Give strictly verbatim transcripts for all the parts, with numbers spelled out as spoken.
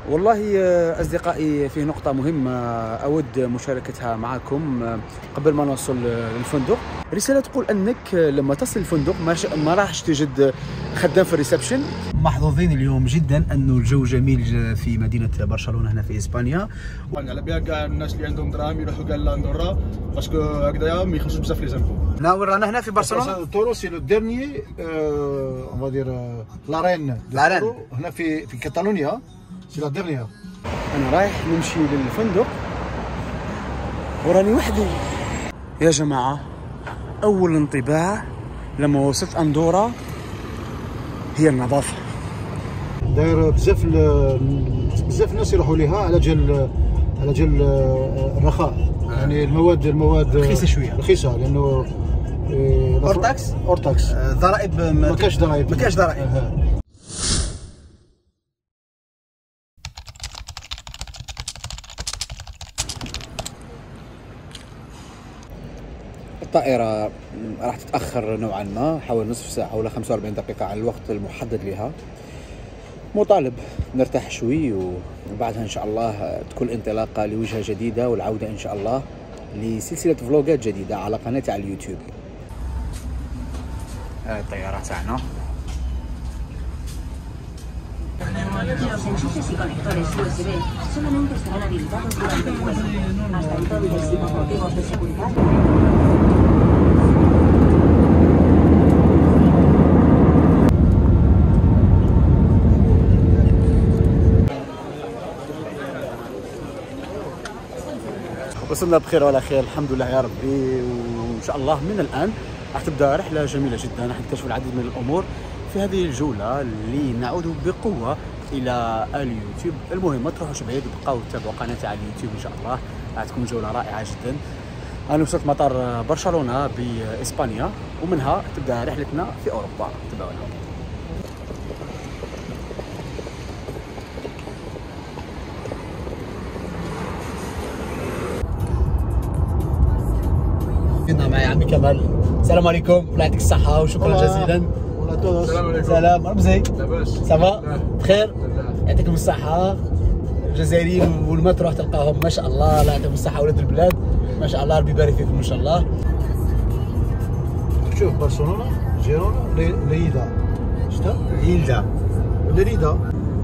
والله أصدقائي، في نقطة مهمة أود مشاركتها معكم قبل ما نوصل للفندق. رسالة تقول أنك لما تصل الفندق ما راحش تجد خدام في الريسبشن. محظوظين اليوم جدا أنه الجو جميل في مدينة برشلونة هنا في إسبانيا. على بها كاع الناس اللي عندهم دراهم يروحوا كاع لاندورا باسكو هكذايا ما يخلصوش بزاف لي زامبو. ناور رانا هنا في برشلونة. تورو سي لو ديرنيي اون فادير لارين لارين هنا في في كاتالونيا سي لا ديرنيير. أنا رايح نمشي للفندق وراني وحدي يا جماعة. أول انطباع لما وصلت أندورا هي النظافة. داير بزاف بزاف الناس يروحوا ليها على جال على جال الرخاء، يعني المواد المواد رخيصة شوية، رخيصة لأنه أورتاكس أورتاكس ضرائب ما كاش ضرائب ما كاش ضرائب. الطائرة راح تتأخر نوعا ما، حوالي نصف ساعة ولا خمسة وأربعين دقيقة على الوقت المحدد لها. مطالب نرتاح شوي وبعدها إن شاء الله تكون انطلاقة لوجهة جديدة والعودة إن شاء الله لسلسلة فلوجات جديدة على قناتي على اليوتيوب. هاي الطيارة تاعنا. Los enchufes y conectores U S B solamente estarán habilitados durante el vuelo. Hasta entonces, y por motivos de seguridad. وصلنا بخير وعلى خير الحمد لله يا ربي، وإن شاء الله من الآن راح تبدأ رحلة جميلة جدا. راح نكتشف العديد من الأمور في هذه الجولة اللي نعود بقوة إلى اليوتيوب. المهم ما تروحوش بعيد وبقاو تتابعوا قناتي على اليوتيوب إن شاء الله، راح تكون جولة رائعة جدا. أنا وصلت مطار برشلونة بإسبانيا ومنها تبدأ رحلتنا في أوروبا. تابعونا. كنا معي عمي كمال. السلام عليكم، الله يعطيك الصحة وشكرا جزيلا. السلام عليكم. سلام رمزي. لاباس؟ سافا؟ بخير؟ يعطيكم الصحة. الجزائريين والما تروح تلقاهم ما شاء الله، الله يعطيهم الصحة ولاد البلاد ما شاء الله، ربي يبارك فيكم إن شاء الله. شوف برشلونة، جيرونا، ليدا. شتا؟ ليلدا. ليدا.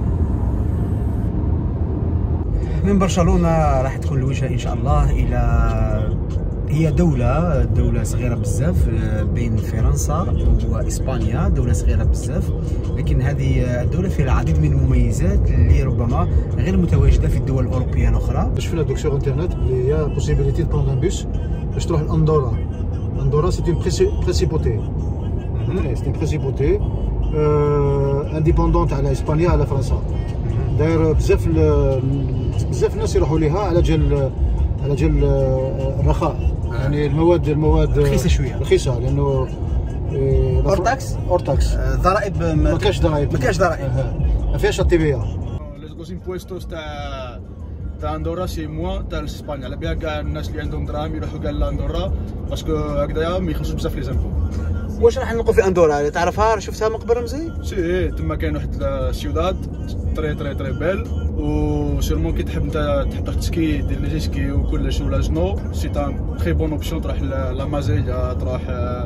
من برشلونة راح تكون الوجهة إن شاء الله إلى، هي دولة دولة صغيرة بزاف بين فرنسا وإسبانيا، دولة صغيرة بزاف، لكن هذه الدولة فيها العديد من المميزات اللي ربما غير متواجدة في الدول الأوروبية الأخرى. شفنا دوك سور انترنت بلي يا بوسيبيليتي تبروند ان بوس باش تروح لاندورا. اندورا سي اون برينسيبوتي، سي اون برينسيبوتي انديبوندونت على اسبانيا على فرنسا. داير بزاف بزاف الناس يروحوا ليها على جال على جال الرخاء، يعني المواد المواد رخيصة شوية، رخيصة لأنه أورتاكس أورتاكس ضرائب ما كاش ضرائب ما كاش ضرائب ما فيهاش التيفيا. لي امبوستوس تاع تاع اندورا سي موان تاع اسبانيا. على بها كاع الناس اللي عندهم دراهم يروحوا كاع لاندورا باسكو هكذايا ما يخلصوش بزاف لي زامبو. واش راح نلقوا في اندورا؟ تعرفها؟ شفتها من قبل رمزي؟ سي تما كاين واحد السيوداد تري تري تري بيل، و سيرمون كي تحب انت تحب تسكي دير لي سكي وكلش ولا جنو سي تان تري بون اوبسيون. تروح لا مازيا، تروح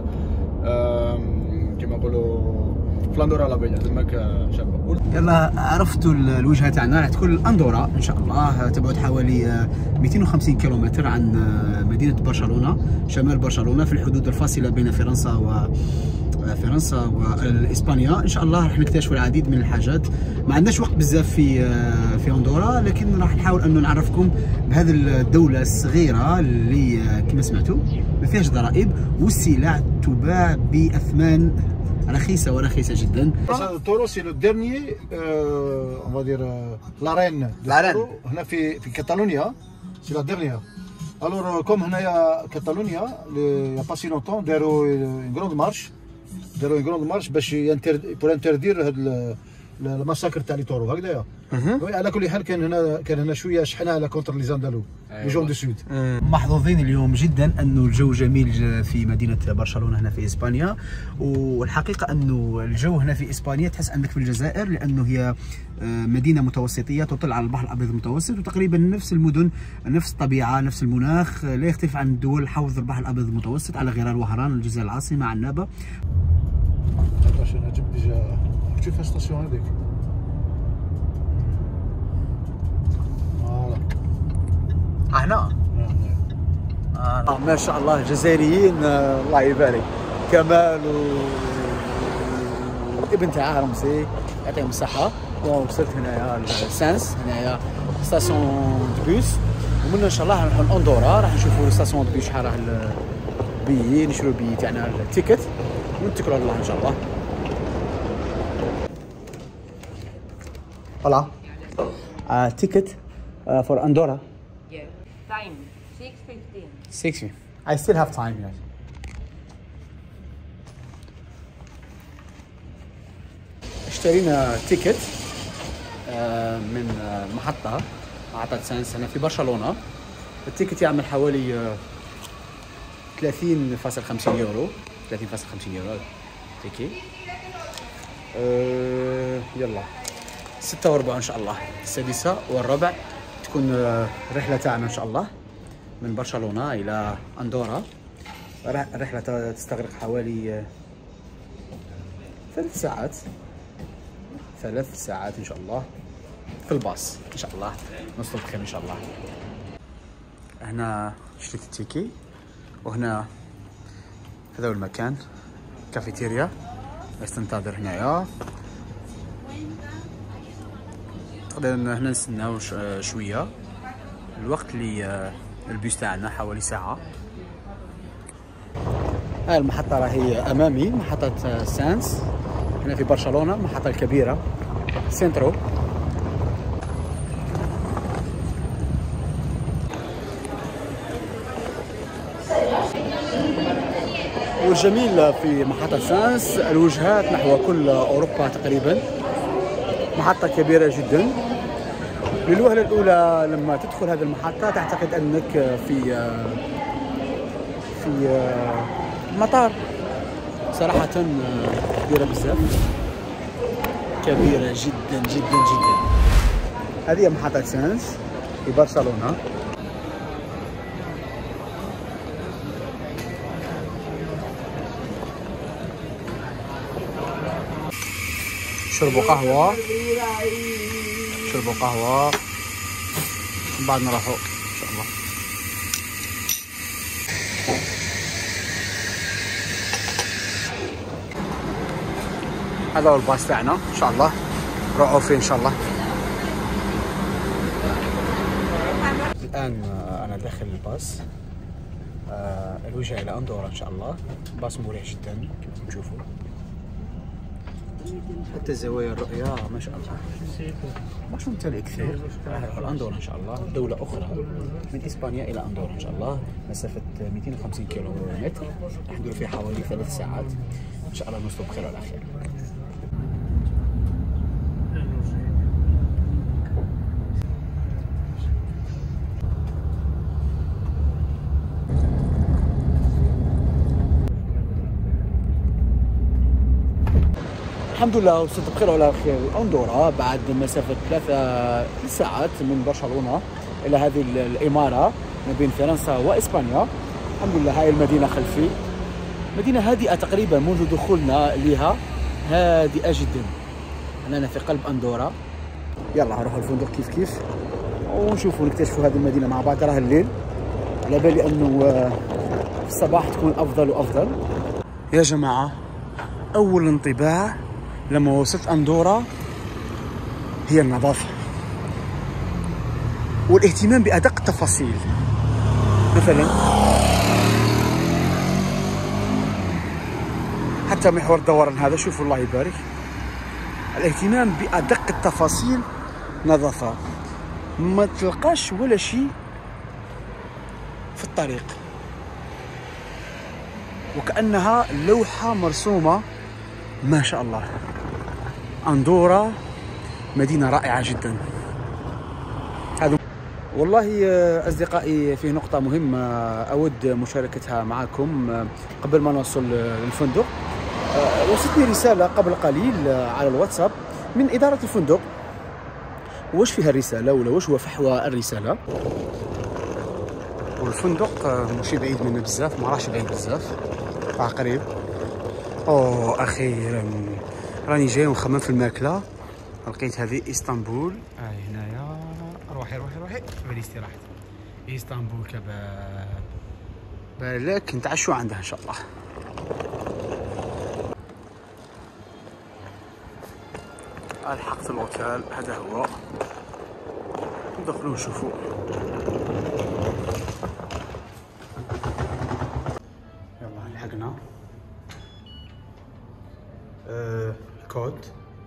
كيما نقولوا فلاندورا لا بيا تماك شابه. يلا عرفتوا الوجهه تاعنا، راح تكون اندورا ان شاء الله. تبعد حوالي مئتين وخمسين كيلومتر عن مدينه برشلونه، شمال برشلونه، في الحدود الفاصله بين فرنسا و فرنسا واسبانيا. ان شاء الله راح نكتشف العديد من الحاجات. ما عندناش وقت بزاف في في اندورا، لكن راح نحاول انه نعرفكم بهذه الدوله الصغيره اللي كما سمعتوا ما فيهاش ضرائب والسلع تباع باثمان رخيصه ورخيصه جدا. تورو سي لو ديرنيي اون فادير لارين لارين هنا في في كاتالونيا سي لا ديرنيير. الور كوم هنايا كاتالونيا يا با سي لونتون داروا اون غروند مارش، داروا اون غروند مارش باش بور انتردير هاد المساكر تاع لي طورو هكذايا. على كل حال كان هنا كان هنا شويه شحنه على كونتر لي زاندالو لي جون دو سود. محظوظين اليوم جدا انه الجو جميل في مدينه برشلونه هنا في اسبانيا، والحقيقه انه الجو هنا في اسبانيا تحس انك في الجزائر، لانه هي مدينه متوسطيه تطل على البحر الابيض المتوسط، وتقريبا نفس المدن نفس الطبيعه نفس المناخ، لا يختلف عن دول حوض البحر الابيض المتوسط على غرار وهران الجزائر العاصمه عنابه. عشان اجيب ديجا شوف ستاسيون هذيك. فوالا هنا آه ما شاء الله جزائريين، آه الله يبارك، كمال و... وابن تاعها رمزي يعطيهم الصحه. وصلت هنايا لسانس، هنايا ستاسيون دو بوس، ومن ان شاء الله راح نروحوا لاندورا، راح نشوفوا ستاسيون دو بوس شحال راه البي، نشرو البي تاعنا التيكت ونتكلوا على الله ان شاء الله. Hola. Uh, ticket uh, for Andorra. Yes. Time six fifteen. six. I still have time, yes. اشترينا تيكت uh, من uh, محطة محطة سانس هنا في برشلونة. التيكت يعمل حوالي ثلاثين فاصلة خمسين يورو. ثلاثين فاصلة خمسين يورو تيكي. uh, يلا ستة وربع ان شاء الله، السادسة والربع تكون الرحلة تاعنا ان شاء الله من برشلونة الى اندورا. الرحلة تستغرق حوالي ثلاث ساعات ثلاث ساعات ان شاء الله في الباص ان شاء الله. نوصل بخير ان شاء الله. هنا شريت التيكي، وهنا هذا هو المكان كافيتيريا بس تنتظر هنايا. نقدر هنا نستناو شويه الوقت اللي البيس تاعنا حوالي ساعه. هاي المحطه راهي امامي، محطه سانس هنا في برشلونه، المحطه الكبيره سنترو. والجميل في محطه سانس الوجهات نحو كل اوروبا تقريبا، محطة كبيرة جدا. للوهلة الأولى لما تدخل هذه المحطة تعتقد أنك في في مطار. صراحة كبيرة بزاف، كبيرة جدا جدا جدا. هذه محطة سانس في برشلونة. شربوا قهوة شربوا قهوة بعد نروحوا إن شاء الله. هذا هو الباص تاعنا إن شاء الله، نروحوا فيه إن شاء الله. الآن أنا داخل الباص، الوجهة إلى أندورا إن شاء الله. باص مريح جدا كما تشوفوا، حتى زوايا الرؤية ما شاء الله مش ممتلئ كثير. راح أندورا إن شاء الله، دولة أخرى من إسبانيا إلى أندورا إن شاء الله، مسافة مئتين وخمسين كيلو متر، راح نديروا فيها حوالي ثلاث ساعات إن شاء الله. نوصلوا بخير وعلى خير. الحمد لله وصلت بخير وعلى خير أندورا بعد مسافة ثلاثة ساعات من برشلونة إلى هذه الإمارة ما بين فرنسا وإسبانيا. الحمد لله. هاي المدينة خلفي، مدينة هادئة تقريبا منذ دخولنا لها، هادئة جدا. أنا في قلب أندورا. يلا نروحوا الفندق كيف كيف ونشوفوا نكتشفوا هذه المدينة مع بعض. راه الليل، على بالي أنه في الصباح تكون أفضل وأفضل. يا جماعة أول انطباع لما وصلت أندورا هي النظافة والاهتمام بأدق التفاصيل. مثلا حتى محور الدوران هذا شوفوا الله يبارك، الاهتمام بأدق التفاصيل. نظافة، ما تلقاش ولا شيء في الطريق، وكأنها لوحة مرسومة. ما شاء الله. أندورا مدينة رائعة جدا. هذا والله أصدقائي فيه نقطة مهمة أود مشاركتها معكم قبل ما نوصل للفندق. وصلتني رسالة قبل قليل على الواتساب من إدارة الفندق. واش فيها الرسالة ولا واش هو فحوى الرسالة؟ والفندق ماشي بعيد منه بزاف، ما راهش بعيد بزاف، راه قريب. أوه أخيرا راني جاي ونخمم في الماكلة، لقيت هذه اسطنبول. هاي هنايا، روحي روحي روحي بالي استراحتي. اسطنبول كباب، بالك نتعشوا عندها ان شاء الله. لحقت الاوتيل، هذا هو، ندخلوا نشوفوا. يلا لحقنا. آه، الكود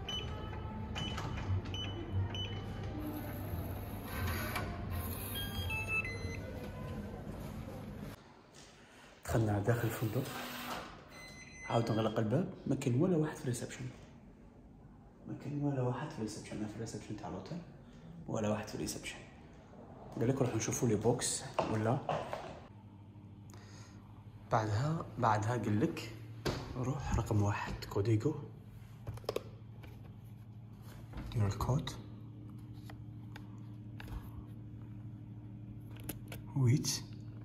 دخلنا داخل الفندق، عاود نغلق الباب، ما كاين ولا واحد في الريسبشن، ما كاين ولا واحد في الريسبشن، في الريسبشن تاع الوتيل ولا واحد في الريسبشن. قال لك نروحو نشوفو لي بوكس ولا بعدها بعدها قال لك روح رقم واحد كوديغو، دير الكود ويت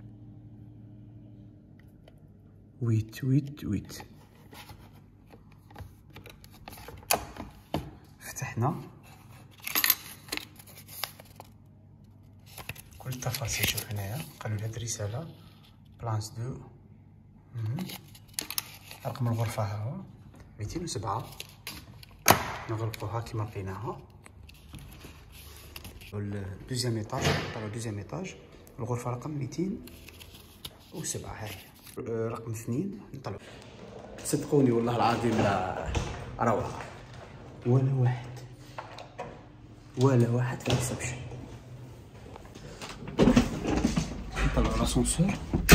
ويت ويت ويت. فتحنا كل التفاصيل. شوف هنايا قالوا لي هاد الرسالة بلانس دو، رقم الغرفة ها هو ميتين وسبعة، نغلقوها كيما لقيناها. الدوزيام ايطاج، طلعوا دوزيام ايطاج، الغرفة رقم ميتين وسبعة. هاي رقم اثنين نطلعوا. صدقوني والله العظيم لا روعة، ولا واحد ولا واحد في الريسبشن. نطلعوا لاسانسور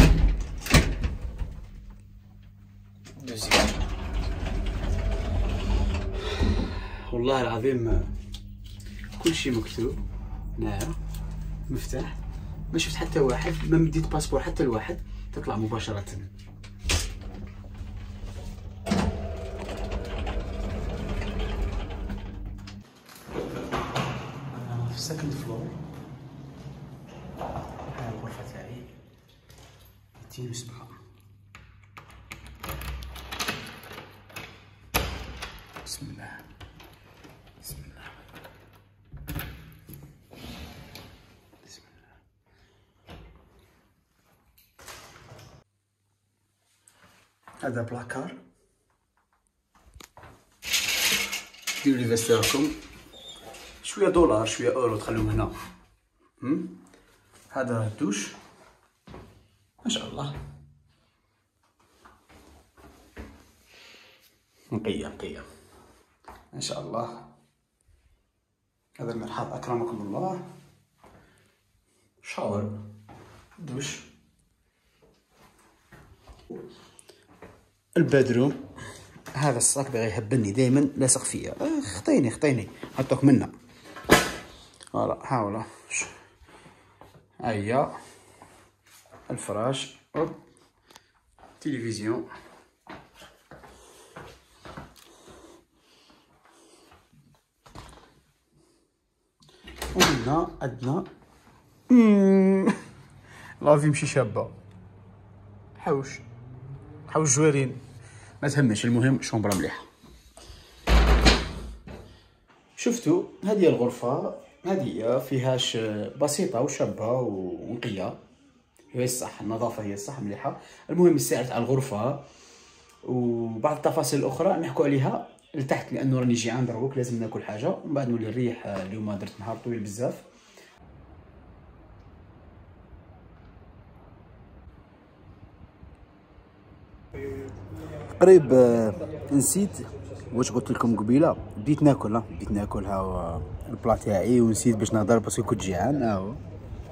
دوزيام. والله العظيم كل شيء مكتوب هنايا، مفتاح، ما شفت حتى واحد، ما مديت باسبور حتى الواحد، تطلع مباشرة. أنا في السكند فلور، هاي الغرفة تاعي ميتين وسبعة. بسم الله بسم الله بسم الله. هذا بلاكار، ديروا لي فيستيركم، شويه دولار شويه اورو تخلوهم هنا. هم؟ هذا الدوش ما شاء الله، نقيه نقيه ما شاء الله. هذا المرحاض اكرمكم الله، شاور، دوش، البدروم. هذا الصاك بغى يهبلني دائما، لاصق فيا، خطيني خطيني حطوك منا. فوالا هاولا، هيا الفراش، اوب، تلفزيون، وهنا عندنا لافي مشي شابه، حوش حوش جوارين، ما تهمش، المهم شومبرا مليحه. شفتوا هذه الغرفه، هذه فيهاش بسيطه وشابه ونقيه، هي الصح، النظافه هي الصح مليحه. المهم السعر تاع الغرفه وبعض التفاصيل الاخرى نحكوا عليها لتحت، لانه راني جيعان دروك، لازم ناكل حاجه ومن بعد نولي نريح. اليوم درت نهار طويل بزاف. قريب نسيت واش قلت لكم قبيله، بديت ناكل بديت ناكل ها البلا تاعي ونسيت باش نهضر باسكو كنت جيعان. ها هو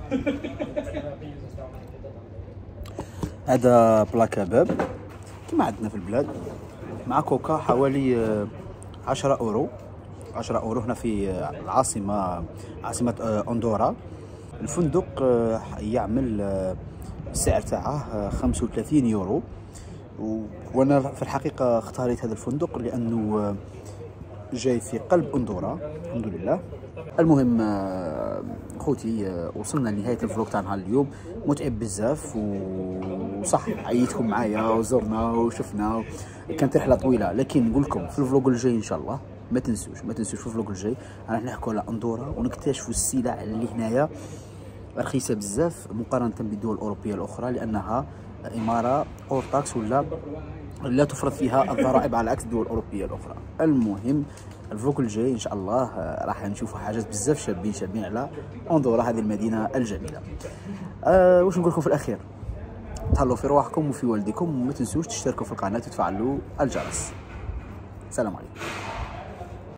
هذا بلا كباب كيما عندنا في البلاد، مع كوكا حوالي عشرة اورو. عشرة اورو هنا في العاصمه عاصمه اندورا. الفندق يعمل السعر تاعه خمسة وثلاثين يورو، وانا في الحقيقه اختاريت هذا الفندق لانه جاي في قلب اندورا الحمد لله. المهم خوتي وصلنا لنهايه الفلوق تاعنا اليوم، متعب بزاف وصح عيتكم معايا وزرنا وشفنا، كانت رحله طويله، لكن نقول لكم في الفلوق الجاي ان شاء الله ما تنسوش ما تنسوش في الفلوق الجاي راح نحكوا على اندورا ونكتشفوا السلع اللي هنايا رخيصه بزاف مقارنه بالدول الاوروبيه الاخرى، لانها اماره اور تاكس ولا لا تفرض فيها الضرائب على عكس الدول الاوروبيه الاخرى. المهم الفلوق الجاي ان شاء الله راح نشوفوا حاجات بزاف شابين شابين على اندورا هذه المدينه الجميله. أه واش نقول لكم في الاخير، تهلاو في رواحكم وفي والديكم، وما تنسوش تشتركوا في القناه وتفعلوا الجرس. السلام عليكم.